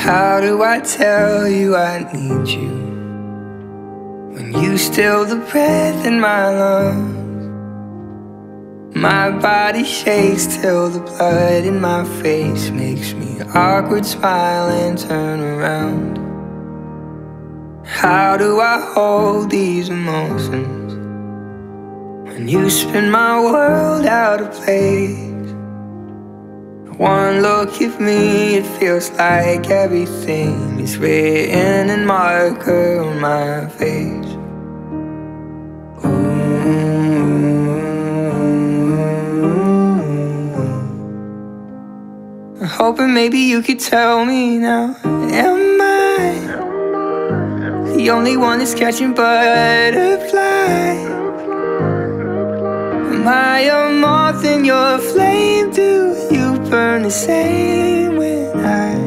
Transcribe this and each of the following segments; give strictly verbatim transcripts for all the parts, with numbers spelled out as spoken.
How do I tell you I need you when you still the breath in my lungs? My body shakes till the blood in my face makes me awkward smile and turn around. How do I hold these emotions when you spin my world out of place? One look at me, it feels like everything is written in marker on my face. I'm hoping maybe you could tell me now, am I the only one that's catching butterflies? Am I a moth in your flame? Do you burn the same when I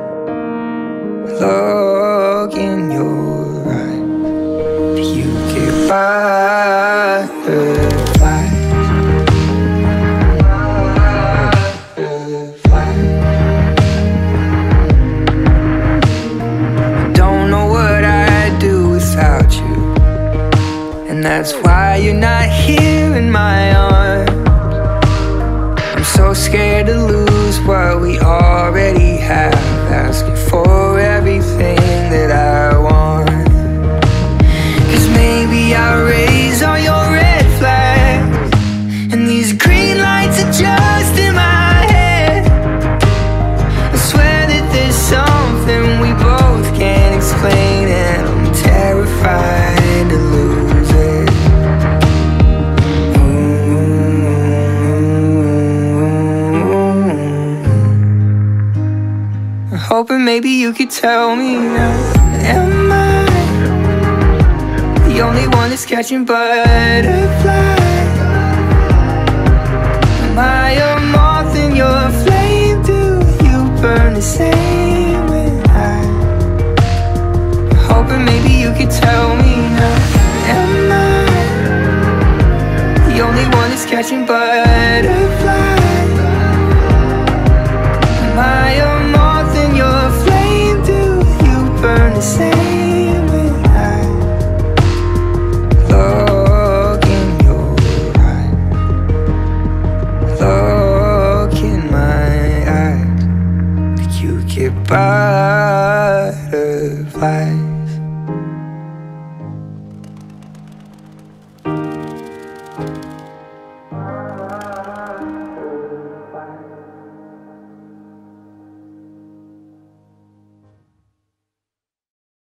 look in your eyes? Do you get butterflies? That's why you're not here in my arms. I'm so scared to lose what we already have, asking for everything that I want. Cause maybe I raise all your red flags, and these green lights are just in my head. I swear that there's something we both can't explain, and I'm terrified to lose. Hoping maybe you could tell me now, am I the only one that's catching butterflies? Am I a moth in your flame? Do you burn the same when I? Hoping maybe you could tell me now, am I the only one that's catching butterflies? Am I a your flame? Do you burn the same when I look in your eyes? Look in my eyes. Do you get by?